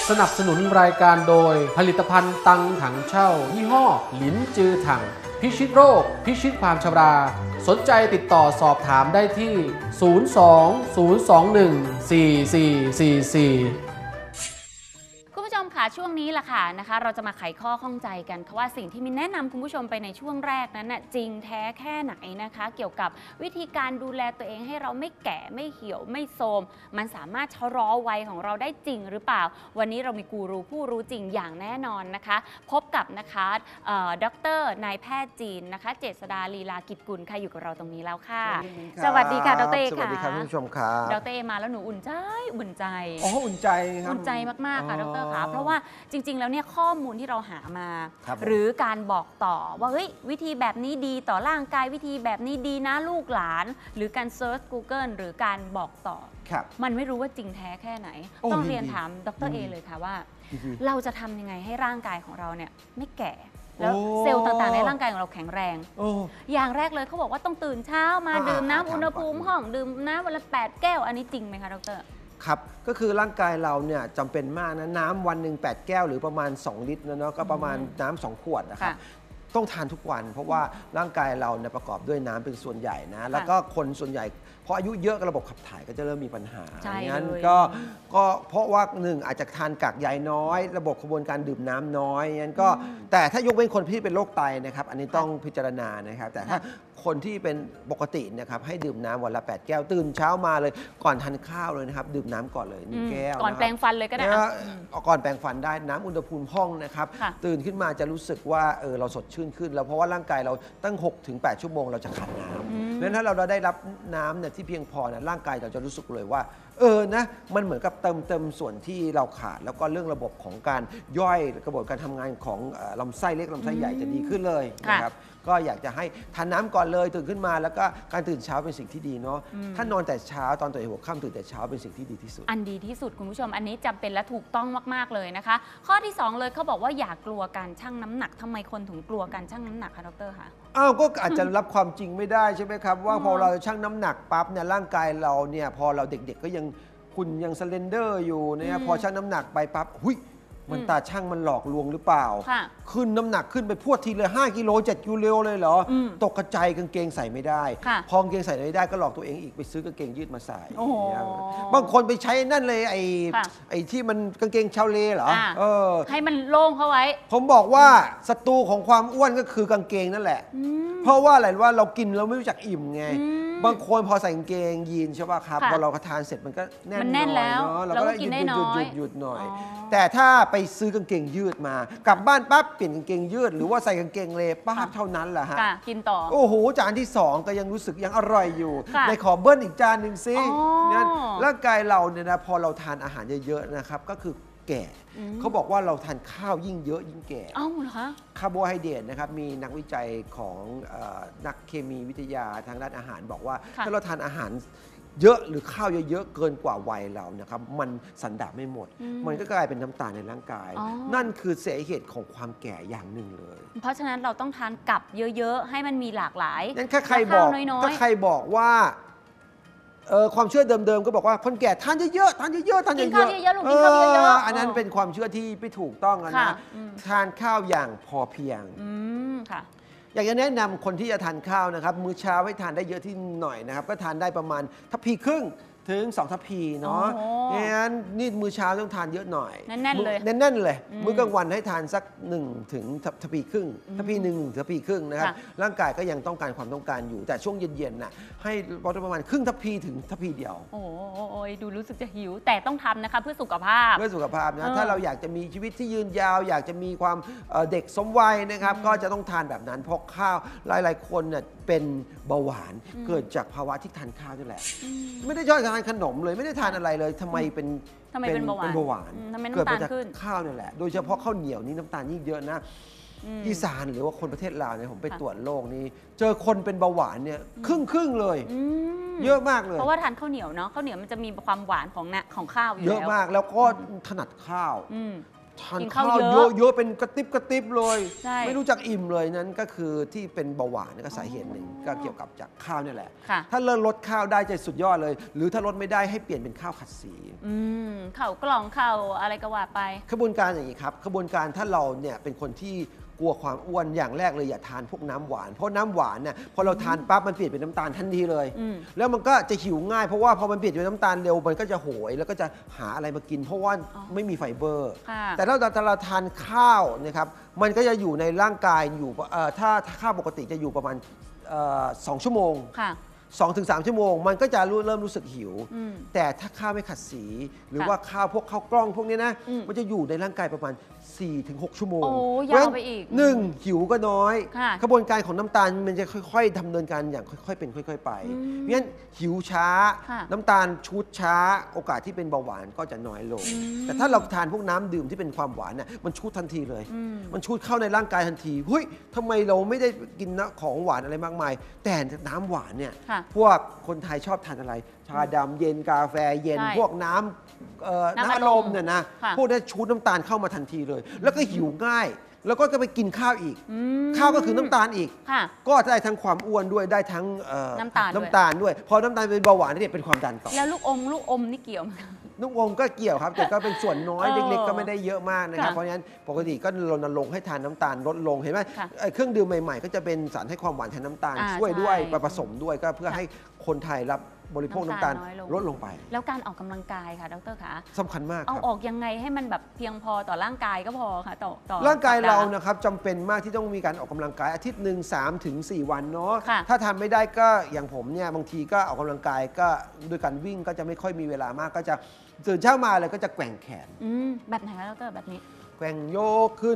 สนับสนุนรายการโดยผลิตภัณฑ์ตังถังเช่ายี่ห้อหลินจือถังพิชิตโรคพิชิตความชราสนใจติดต่อสอบถามได้ที่ 02-021-4444 คุณผู้ชมค่ะช่วงนี้ล่ะค่ะนะคะเราจะมาไขข้อข้องใจกันค่ะว่าสิ่งที่มินแนะนำคุณผู้ชมไปในช่วงแรกนั้นน่ะจริงแท้แค่ไหนนะคะเกี่ยวกับวิธีการดูแลตัวเองให้เราไม่แก่ไม่เหี่ยวไม่โทรมมันสามารถชะลอวัยของเราได้จริงหรือเปล่าวันนี้เรามีกูรูผู้รู้จริงอย่างแน่นอนนะคะพบกับนะคะดร.นายแพทย์จีนนะคะเจษฎาลีลากิจกุลค่ะอยู่กับเราตรงนี้แล้วค่ะสวัสดีค่ะดร.ค่ะสวัสดีครับคุณผู้ชมครับดร.มาแล้วหนูอุ่นใจอ๋ออุ่นใจครับอุ่นใจมากๆค่ะดร.ค่ะเพราะว่าจริงๆแล้วเนี่ยข้อมูลที่เราหามาหรือการบอกต่อว่าเฮ้ยวิธีแบบนี้ดีต่อร่างกายวิธีแบบนี้ดีนะลูกหลานหรือการเซิร์ช Google หรือการบอกต่อมันไม่รู้ว่าจริงแท้แค่ไหนต้องเรียนถามดร.เอเลยค่ะว่าเราจะทำยังไงให้ร่างกายของเราเนี่ยไม่แก่แล้วเซลล์ต่างๆในร่างกายของเราแข็งแรงอย่างแรกเลยเขาบอกว่าต้องตื่นเช้ามาดื่มน้ำอุณหภูมิห้องดื่มน้ำวันละ8 แก้วอันนี้จริงไหมคะดร. ครับก็คือร่างกายเราเนี่ยจำเป็นมากนะน้ำวันหนึ่ง8 แก้วหรือประมาณ2 ลิตรนะเนาะก็ประมาณน้ำ2 ขวดนะครับต้องทานทุกวันเพราะว่าร่างกายเราเนี่ยประกอบด้วยน้ำเป็นส่วนใหญ่นะแล้วก็คนส่วนใหญ่พออายุเยอะระบบขับถ่ายก็จะเริ่มมีปัญหางั้นก็เพราะว่าหนึ่งอาจจะทานกากใยน้อยระบบกระบวนการดื่มน้ำน้อยงั้นก็แต่ถ้ายกเว้นคนที่เป็นโรคไตนะครับอันนี้ต้องพิจารณานะครับแต่ถ้าคนที่เป็นปกตินะครับให้ดื่มน้ำวันละ8 แก้วตื่นเช้ามาเลยก่อนทานข้าวเลยนะครับดื่มน้ำก่อนเลย1 แก้วก่อนแปรงฟันเลยก็ได้ก่อนแปรงฟันได้น้ำอุณหภูมิห้องนะครับตื่นขึ้นมาจะรู้สึกว่าเราสดชื่นขึ้นแล้วเพราะว่าร่างกายเราตั้ง 6-8 ชั่วโมงเราจะขาดน้ำเพราะฉะนั้นถ้าเราได้รับน้ำเนี่ยที่เพียงพอนะร่างกายเราจะรู้สึกเลยว่านะมันเหมือนกับเติมส่วนที่เราขาดแล้วก็เรื่องระบบของการย่อยกระบวนการทำงานของลำไส้เล็กลำไส้ใหญ่จะดีขึ้นเลยนะครับก็อยากจะให้ทานน้ำก่อนเลยตื่นขึ้นมาแล้วก็การตื่นเช้าเป็นสิ่งที่ดีเนาะถ้านอนแต่เช้าตอนตื่นหัวค่ำตื่นแต่เช้าเป็นสิ่งที่ดีที่สุดอันดีที่สุดคุณผู้ชมอันนี้จำเป็นและถูกต้องมากๆเลยนะคะข้อที่2เลยเขาบอกว่าอย่ากลัวการชั่งน้ำหนักทำไมคนถึงกลัวการชั่งน้ำหนักคะดร.คะก็อาจจะรับความจริงไม่ได้ใช่ไหมครับว่าพอเราชั่งน้ำหนักปั๊บเนี่ยร่างกายเราเนี่ยพอเราเด็กๆก็ยังคุณยังสเลนเดอร์อยู่เนี่ยพอชั่งน้ำหนักไปปั๊บหุยมันตาช่างมันหลอกลวงหรือเปล่าขึ้นน้ำหนักขึ้นไปพรวดทีเลย5 กิโล7 กิโลเลยเหรอตกกระจายกางเกงใส่ไม่ได้พอกางเกงใส่ไม่ได้ก็หลอกตัวเองอีกไปซื้อกางเกงยืดมาใส่บางคนไปใช้นั่นเลยไอ้ที่มันกางเกงชาวเลเหรอให้มันโล่งเข้าไว้ผมบอกว่าศัตรูของความอ้วนก็คือกางเกงนั่นแหละเพราะว่าอะไรว่าเรากินเราไม่รู้จักอิ่มไงบางคนพอใส่กางเกงยีนใช่ป่ะครับพอเราทานเสร็จมันก็แน่นหน่อยเนาะเราก็กินได้หยุดหน่อยแต่ถ้าไปซื้อกางเกงยืดมากลับบ้านปั๊บเปลี่ยนกางเกงยืดหรือว่าใส่กางเกงเลปั๊บเท่านั้นแหละฮะกินต่อโอ้โหจานที่2ก็ยังรู้สึกยังอร่อยอยู่ในขอเบิ้ลอีกจานหนึ่งสิเนี่ยร่างกายเราเนี่ยนะพอเราทานอาหารเยอะๆนะครับก็คือแก่เขาบอกว่าเราทานข้าวยิ่งเยอะยิ่งแก่เหรอคะคาร์โบไฮเดรตนะครับมีนักวิจัยของนักเคมีวิทยาทางด้านอาหารบอกว่าถ้าเราทานอาหารเยอะหรือข้าวเยอะๆเกินกว่าวัยเรานะครับมันสันดาปไม่หมดมันก็กลายเป็นน้ำตาลในร่างกายนั่นคือสาเหตุของความแก่อย่างหนึ่งเลยเพราะฉะนั้นเราต้องทานกับเยอะๆให้มันมีหลากหลายงั้นถ้าใครบอกว่าความเชื่อเดิมๆก็บอกว่าคนแก่ทานเยอะๆทานเยอะๆทานเยอะๆกินข้าวเยอะๆลูกกินข้าวเยอะๆอันนั้นเป็นความเชื่อที่ไม่ถูกต้องนะทานข้าวอย่างพอเพียงค่ะอยากจะแนะนำคนที่จะทานข้าวนะครับมื้อเช้าให้ทานได้เยอะที่หน่อยนะครับก็ทานได้ประมาณทัพพีครึ่งถึง2 ทัพพีเนาะงั้นนี่มื้อเช้าต้องทานเยอะหน่อยแน่นๆเลยแน่นๆเลยมื้อกลางวันให้ทานสัก1 ถึงทัพพีครึ่งทัพพี1 ทัพพีครึ่งนะครับร่างกายก็ยังต้องการความต้องการอยู่แต่ช่วงเย็นๆน่ะให้ประมาณครึ่งทัพพีถึงทัพพีเดียวโอ้ยดูรู้สึกจะหิวแต่ต้องทำนะคะเพื่อสุขภาพนะถ้าเราอยากจะมีชีวิตที่ยืนยาวอยากจะมีความเด็กสมวัยนะครับก็จะต้องทานแบบนั้นเพราะข้าวหลายๆคนเนี่ยเป็นเบาหวานเกิดจากภาวะที่ทานข้าวนี่แหละไม่ได้ชอบทานขนมเลยไม่ได้ทานอะไรเลยทำไมเป็นเบาหวานเกิดมาจากข้าวนี่แหละโดยเฉพาะข้าวเหนียวนี่น้ำตาลยิ่งเยอะนะอีสานหรือว่าคนประเทศลาวเนี่ยผมไปตรวจโรคนี้เจอคนเป็นเบาหวานเนี่ยครึ่งเลยเยอะมากเลยเพราะว่าทานข้าวเหนียวเนาะข้าวเหนียวมันจะมีความหวานของข้าวอยู่แล้วเยอะมากแล้วก็ถนัดข้าวทานกินข้าข้าว วเยเยอะอะเยอะเป็นกระติบกระติบเลยใช่ไม่รู้จักอิ่มเลยนั้นก็คือที่เป็นเบาหวานนี่ก็สาเหตุหนึ่งก็เกี่ยวกับจากข้าวนี่แหละค่ะถ้าเลิกลดข้าวได้จะสุดยอดเลย หรือถ้าลดไม่ได้ให้เปลี่ยนเป็นข้าวขัดสีเข่ากล่องเข่าอะไรก็ว่าไปขบวนการอย่างนี้ครับขบวนการถ้าเราเนี่ยเป็นคนที่กลัวความอ้วนอย่างแรกเลยอย่าทานพวกน้ำหวานเพราะน้ำหวานเนี่ยพอเราทานปั๊บมันเปลี่ยนเป็นน้ำตาลทันทีเลย แล้วมันก็จะหิวง่ายเพราะว่าพอมันเปลี่ยนเป็นน้ำตาลเร็วมันก็จะโหยแล้วก็จะหาอะไรมากิน เพราะว่าไม่มีไฟเบอร์ค่ะแต่ถ้าเราทานข้าวนะครับมันก็จะอยู่ในร่างกายอยู่ถ้าข้าวปกติจะอยู่ประมาณ2 ชั่วโมงค่ะ 2-3 ชั่วโมง มันก็จะเริ่มรู้สึกหิว แต่ถ้าข้าวไม่ขัดสี หรือว่าข้าวพวกข้าวกล้องพวกนี้นะมันจะอยู่ในร่างกายประมาณ 4-6 ชั่วโมงโอ้ยาวไปอีกหนึ่งหิวก็น้อยค่ะกระบวนการของน้ำตาลมันจะค่อยๆดำเนินการอย่างค่อยๆเป็นค่อยๆไปเพราะฉะนั้นหิวช้าค่ะน้ำตาลชุดช้า โอกาสที่เป็นเบาหวานก็จะน้อยลง แต่ถ้าเราทานพวกน้ำดื่มที่เป็นความหวานเนี่ยมันชุดทันทีเลย มันชุดเข้าในร่างกายทันทีเฮ้ยทำไมเราไม่ได้กินของหวานอะไรมากมาย แต่น้ำหวานเนี่ยค่ะพวกคนไทยชอบทานอะไร ชาดำเย็นกาแฟเย็นใช่พวกน้ำน้ำน้ำอัอัดดลลมมเนี่ยนะค่ะพวกนั้นชูดน้ำตาลเข้ามาทันทีเลย แล้วก็หิวง่าย แล้วก็ไปกินข้าวอีก ข้าวก็คือน้ำตาลอีกค่ะก็ได้ทั้งความอ้วนด้วยได้ทั้งน้ำตาลด้วยน้ำตาลด้วย พอน้ำตาลเป็นเบาหวานเนี่ยเป็นความดันต่อแล้วลูกอมนี่เกี่ยวไหมคะลูกอมก็เกี่ยวครับแต่ก็เป็นส่วนน้อยเออเล็กๆก็ไม่ได้เยอะมากนะครับค่ะเพราะฉะนั้นปกติก็รณรงค์ให้ทานน้ำตาลลดลงเห็นไหมค่ะเครื่องดื่มใหม่ๆ ก็จะเป็นสารให้ความหวานแทนน้ำตาลอ่าช่วยด้วยใช่ผสมด้วยก็เพื่อให้คนไทยรับบริโภคน้ำตาลน้อยลดลงไปแล้วการออกกำลังกายค่ะดรคะสำคัญมากเอาครับออกยังไงให้มันแบบเพียงพอต่อร่างกายก็พอค่ะต่อร่างกายสัปดเราห์นะครับจำเป็นมากที่ต้องมีการออกกำลังกายอาทิตย์หนึ่ง3-4 วันเนาะค่ะถ้าทำไม่ได้ก็อย่างผมเนี่ยบางทีก็ออกกำลังกายก็ด้วยการวิ่งก็จะไม่ค่อยมีเวลามาก ก็จะตื่นเช้ามาเลยก็จะแกว่งแขนแบบไหนคะดรแบบนี้แกว่งโยกขึ้น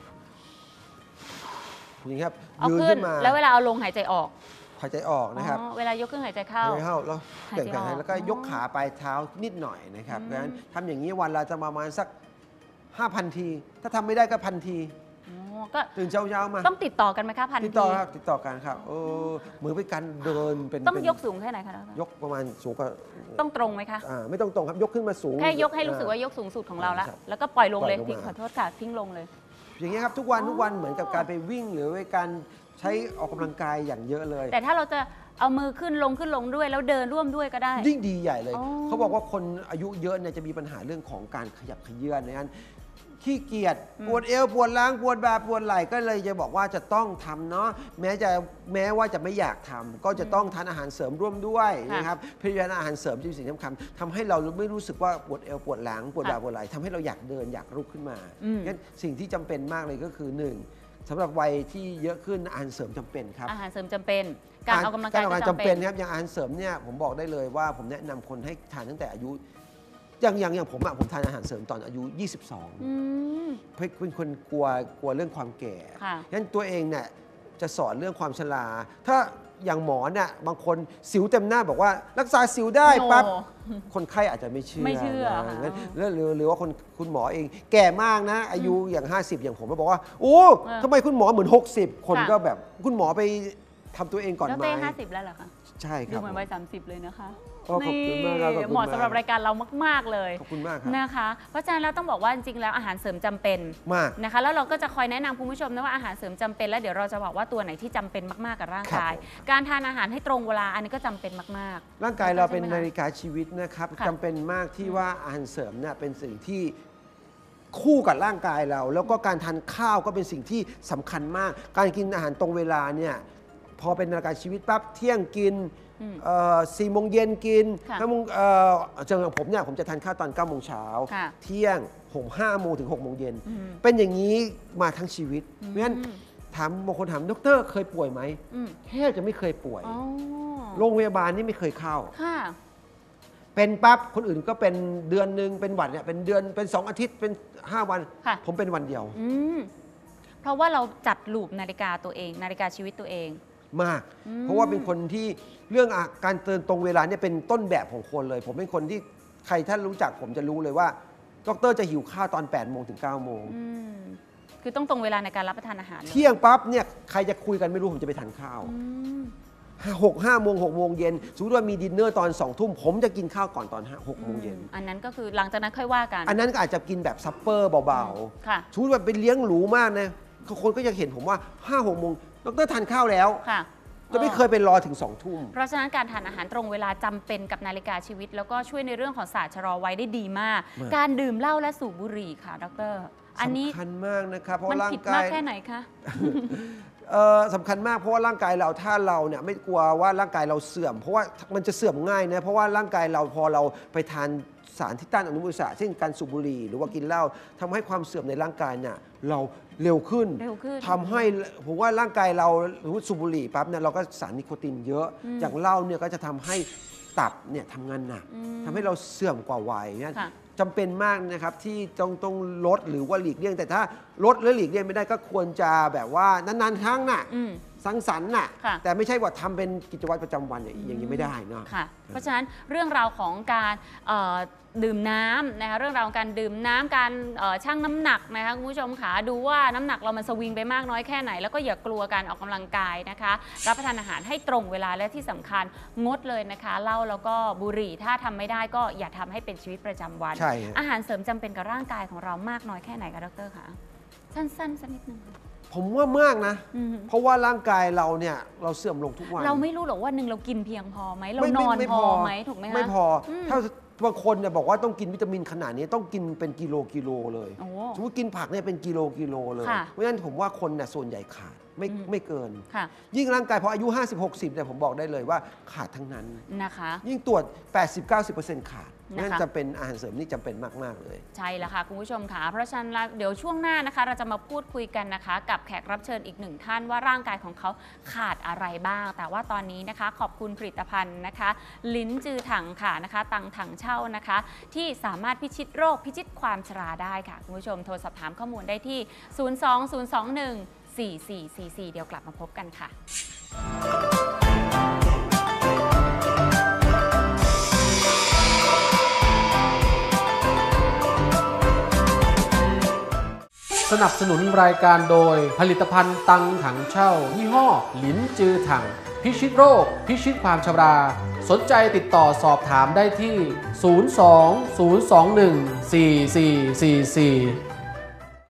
อย่างนี้ครับเอายืนขึ้ขึ้นนมาแล้วเวลาเอาลงหายใจออกหายใจออกนะครับเวลายกขึ้นหายใจเข้าหายใจเข้าแล้วแกว่งแขหายใจออกนแล้วก็ยกขาปลายเท้านิดหน่อยนะครับเพราะฉะนั้นทำอย่างนี้วันละจะประมาณสัก 5,000 ที ถ้าทำไม่ได้ก็1,000 ทีอ๋อก็ตื่นเช้าๆมาต้องติดต่อกันไหมคะพันติดทีต่อครับติดต่อกันครับเหมือนเป็นการเดินเป็นต้องเป็นยกสูงแค่ไหนคะดรยกประมาณสูงกว่าต้องตรงไหมคะไม่ต้องตรงครับยกขึ้นมาสูงแค่ยกให้รู้สึกว่ายกสูงสุดของเราแล้วครับแล้วก็ปล่อยลงเลยปล่อยลงมาทิ้งขอโทษค่ะทิ้งลงเลยอย่างเงี้ยครับทุกวันเหมือนกับการไปวิ่งหรือไปการใช้ออกกำลังกายอย่างเยอะเลยแต่ถ้าเราจะเอามือขึ้นลงด้วยแล้วเดินร่วมด้วยก็ได้ยิ่งดีใหญ่เลยอ๋อเขาบอกว่าคนอายุเยอะเนี่ยจะมีปัญหาเรื่องของการขยับเขยื้อนในนั้นขี้เกียจปวดเอวปวดหลังปวดบ่าปวดไหล่ก็เลยจะบอกว่าจะต้องทำเนาะแม้ว่าจะไม่อยากทำก็จะต้องทานอาหารเสริมร่วมด้วยนะครับเพราะฉะนั้นอาหารเสริมจะเป็นสิ่งสำคัญทำให้เราไม่รู้สึกว่าปวดเอวปวดหลังปวดบ่าปวดไหล่ทำให้เราอยากเดินอยากลุกขึ้นมางั้นสิ่งที่จำเป็นมากเลยก็คือหนึ่งสำหรับวัยที่เยอะขึ้นอาหารเสริมจำเป็นครับอาหารเสริมจำเป็น การออกกำลังกายออกก็กำลังจำจำเป็เป็น นนะครับอย่างอาหารเสริมเนี่ยผมบอกได้เลยว่าผมแนะนำคนให้ทานตั้งแต่อายุอย่างผมผมทานอาหารเสริมตอนอายุ 22เป็นคนกลัวเรื่องความแก่ค่ะงั้นตัวเองเนี่ยจะสอนเรื่องความชราถ้าอย่างหมอเนี่ยบางคนสิวเต็มหน้าบอกว่ารักษาสิวได้ปั๊บโนคนไข้อาจจะไม่เชื่อไม่เชื่อนะค่ะงั้นแล้วหรือว่าคุณหมอเองแก่มากนะ อายุอย่าง 50 อย่างผมก็บอกว่าโอ้ทำไมคุณหมอเหมือน 60 คนก็แบบคุณหมอไปทำตัวเองก่อนแล้วไหมเต้50 แล้วเหรอคะใช่คดูรับเหมือนวัย30 เลยนะคะขอบคุณมากครับขอบคุณเหมาะมากสำหรับรายการเรามาก ๆ เลยขอบคุณมากครับนะคะ เพราะฉะนั้นเราต้องบอกว่าจริงๆแล้วอาหารเสริมจำเป็นมากนะคะ แล้วเราก็จะคอยแนะนำคุณผู้ชมนะว่าอาหารเสริมจำเป็นแล้วเดี๋ยวเราจะบอกว่าตัวไหนที่จำเป็นมากๆกับร่างกายครับการทานอาหารให้ตรงเวลาอันนี้ก็จำเป็นมากๆร่างกายเราเป็นใช่ไหมคะนาฬิกาชีวิตนะครับค่ะจำเป็นมากที่ว่าอาหารเสริมเนี่ยเป็นสิ่งที่คู่กับร่างกายเรา แล้วก็การทานข้าวก็เป็นสิ่งที่สำคัญมาก การกินอาหารตรงเวลาเนี่ยพอเป็นนาฬิกาชีวิตปั๊บเที่ยงกิน4 โมงเย็นกินค่ะ 5 โมงอย่างผมเนี่ยผมจะทานข้าวตอน9 โมงเช้าค่ะเที่ยง5 โมงถึง 6 โมงเย็นเป็นอย่างนี้มาทั้งชีวิตเพราะฉะนั้นบางคนถามดรเคยป่วยไหมแทบจะไม่เคยป่วยอ๋อโรงพยาบาลนี่ไม่เคยเข้าค่ะเป็นปั๊บคนอื่นก็เป็นเดือนหนึ่งเป็นหวัดเนี่ยเป็นเดือนเป็น2 อาทิตย์เป็น5 วันค่ะผมเป็นวันเดียวเพราะว่าเราจัดลูปนาฬิกาตัวเอง นาฬิกาชีวิตตัวเองมาก เพราะว่าเป็นคนที่เรื่องการเตือนตรงเวลาเนี่ยเป็นต้นแบบของคนเลย ผมเป็นคนที่ใครถ้ารู้จักผมจะรู้เลยว่าดรจะหิวข้าวตอน8 โมงถึง 9 โมงคือต้องตรงเวลาในการรับประทานอาหารเที่ยงปั๊บเนี่ยใครจะคุยกันไม่รู้ผมจะไปทานข้าว 5 โมง 6 โมงเย็นสมมติว่ามีดินเนอร์ตอน 2 ทุ่มผมจะกินข้าวก่อนตอน 6 โมงเย็นอันนั้นก็คือหลังจากนั้นค่อยว่ากันอันนั้นก็อาจจะกินแบบซัปเปอร์เบาๆค่ะสมมติว่าเป็นเลี้ยงหรูมากนะคนก็จะเห็นผมว่า 5-6 โมงดร.ทานข้าวแล้วจะไม่เคยไปรอถึง 2 ทุ่มเพราะฉะนั้นการทานอาหารตรงเวลาจำเป็นกับนาฬิกาชีวิตแล้วก็ช่วยในเรื่องของศาสตร์ชะลอวัยได้ดีมากการดื่มเหล้าและสูบบุหรี่ค่ะดร.อันนี้สำคัญมากนะครับเพราะร่างกายมันผิดมากแค่ไหนคะสำคัญมากเพราะว่าร่างกายเราถ้าเราเนี่ยไม่กลัวว่าร่างกายเราเสื่อมเพราะว่ามันจะเสื่อมง่ายนะเพราะว่าร่างกายเราพอเราไปทานสารที่ต้านอนุมูลอิสระเช่นการสูบบุหรี่หรือว่ากินเหล้าทำให้ความเสื่อมในร่างกายเนี่ยเราเร็วขึ้นทำให้ผมว่าร่างกายเราหรือสูบบุหรี่ปั๊บเนี่ยเราก็สารนิโคตินเยอะอย่างเหล้าเนี่ยก็จะทำให้ตับเนี่ยทำงานหนักทำให้เราเสื่อมกว่าวัยเนี่ยจำเป็นมากนะครับที่ต้องลดหรือว่าหลีกเลี่ยงแต่ถ้าลดหรือหลีกเลี่ยงไม่ได้ก็ควรจะแบบว่านานๆครั้งน่ะสังสรรค์น่ะแต่ไม่ใช่ว่าทำเป็นกิจวัตรประจำวันอย่างนี้ไม่ได้เนาะเพราะฉะนั้นเรื่องราวของการดื่มน้ำนะคะเรื่องราวของการดื่มน้ำการชั่งน้ำหนักนะคะคุณผู้ชมค่ะดูว่าน้ำหนักเรามันสวิงไปมากน้อยแค่ไหนแล้วก็อย่ากลัวการออกกำลังกายนะคะรับประทานอาหารให้ตรงเวลาและที่สำคัญงดเลยนะคะเหล้าแล้วก็บุหรี่ถ้าทำไม่ได้ก็อย่าทำให้เป็นชีวิตประจำวันอาหารเสริมจำเป็นกับร่างกายของเรามากน้อยแค่ไหนคะดร.คะสั้นๆสักนิดนึงผมว่ามากนะเพราะว่าร่างกายเราเนี่ยเราเสื่อมลงทุกวันเราไม่รู้หรอกว่าหนึ่งเรากินเพียงพอไหมเรานอนพอไหมถูกไหมคะไม่พอถ้าบางคนเนี่ยบอกว่าต้องกินวิตามินขนาดนี้ต้องกินเป็นกิโลเลยสมมติกินผักเนี่ยเป็นกิโลเลยเพราะฉะนั้นผมว่าคนเนี่ยส่วนใหญ่ขาดไม่เกินยิ่งร่างกายพออายุ 50-60 เนี่ยผมบอกได้เลยว่าขาดทั้งนั้นนะคะยิ่งตรวจ 80-90% ขาดนั่นจะเป็นอาหารเสริมนี่จำเป็นมากๆเลยใช่แล้วค่ะคุณผู้ชมค่ะเพราะฉะนั้นเดี๋ยวช่วงหน้านะคะเราจะมาพูดคุยกันนะคะกับแขกรับเชิญอีกหนึ่งท่านว่าร่างกายของเขาขาดอะไรบ้างแต่ว่าตอนนี้นะคะขอบคุณผลิตภัณฑ์นะคะลิ้นจือถังค่ะนะคะตังถังเช่านะคะที่สามารถพิชิตโรคพิชิตความชราได้ค่ะคุณผู้ชมโทรสอบถามข้อมูลได้ที่ 020214444 เดี๋ยวกลับมาพบกันค่ะสนับสนุนรายการโดยผลิตภัณฑ์ตังถังเช่ายี่ห้อหลินจือถังพิชิตโรคพิชิตความชราสนใจติดต่อสอบถามได้ที่ 020214444